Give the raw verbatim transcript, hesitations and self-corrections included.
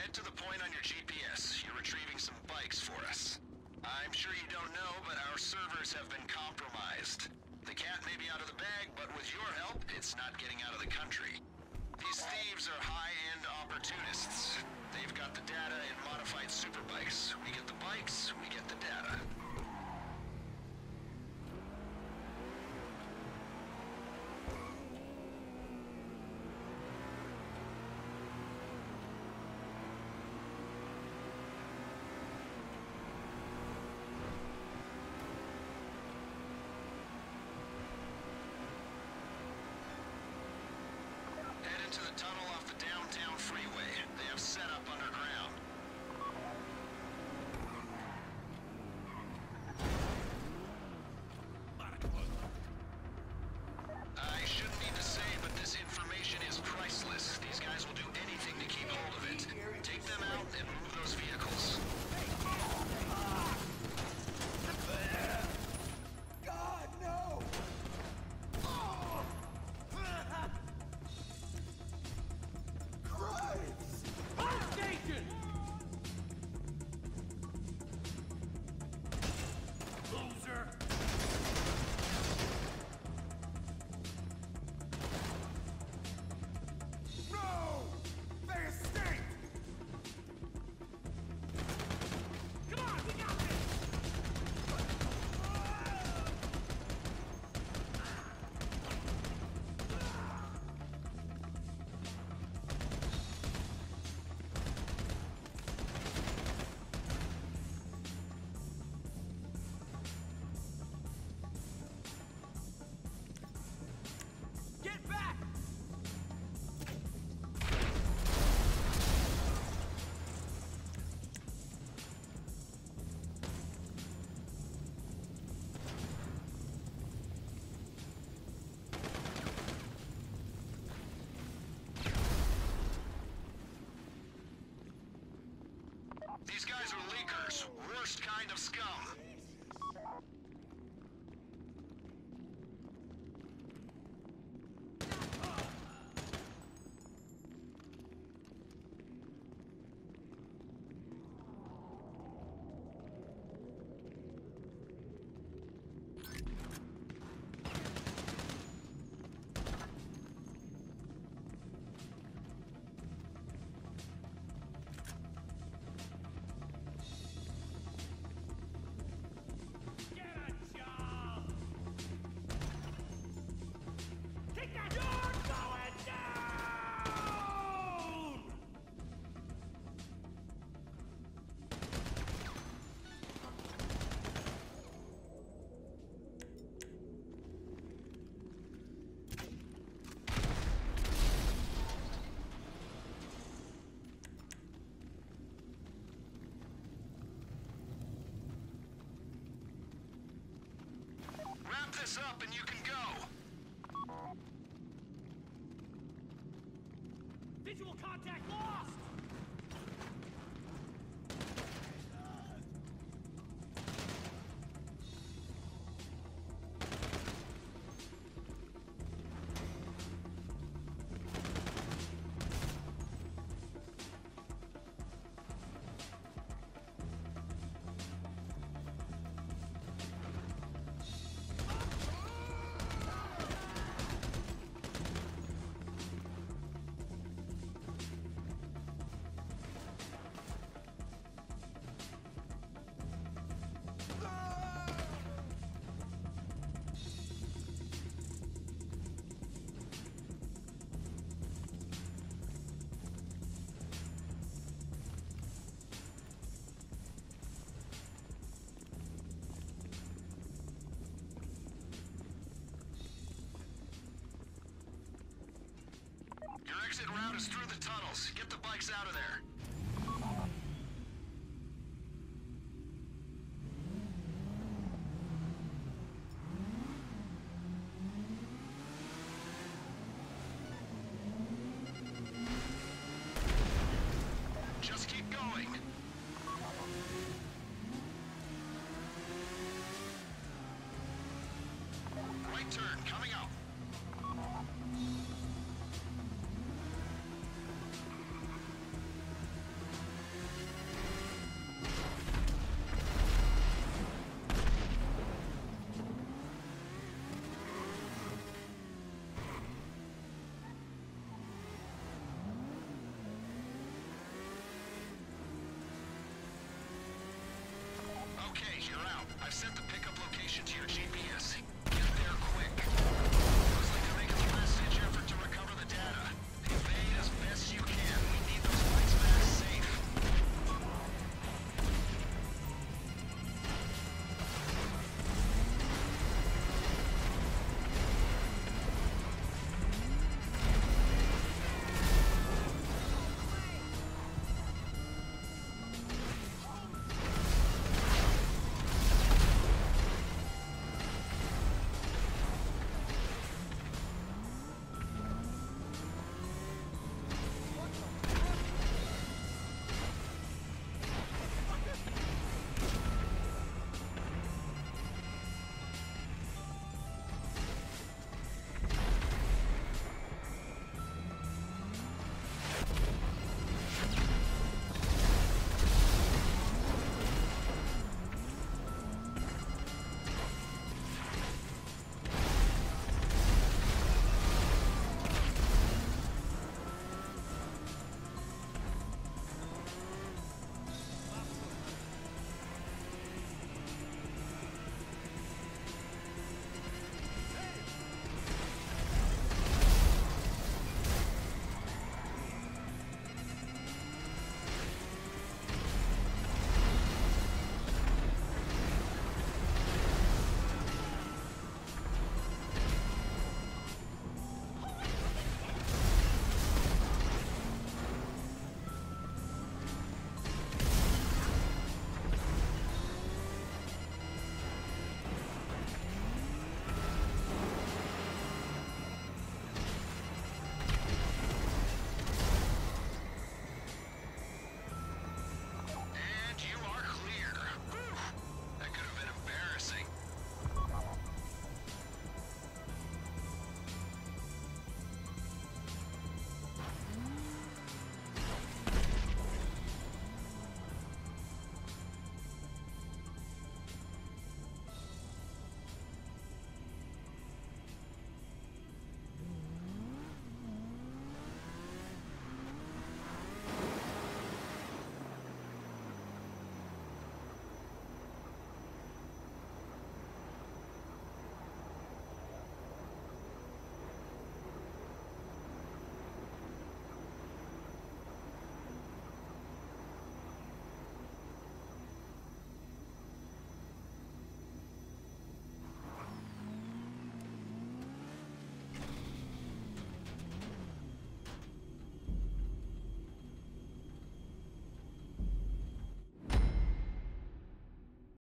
Head to the point on your G P S. You're retrieving some bikes for us. I'm sure you don't know, but our servers have been compromised. The cat may be out of the bag, but with your help, it's not getting out of the country. These thieves are high-end opportunists. They've got the data in modified superbikes. We get the bikes, we get the data. To the tunnel off the downtown freeway. They have set up underground. I shouldn't need to say, but this information is priceless. These guys will do anything to keep hold of it. Take them out and move those vehicles. God, no! Station! Loser! No! They escaped! Come on, we got this! Get back! These guys are leakers. Worst kind of scum. Get a job! Kick that! You're going down! Wrap this up and you can go. Visual contact lost! Your exit route is through the tunnels. Get the bikes out of there. Just keep going. Right turn, coming up.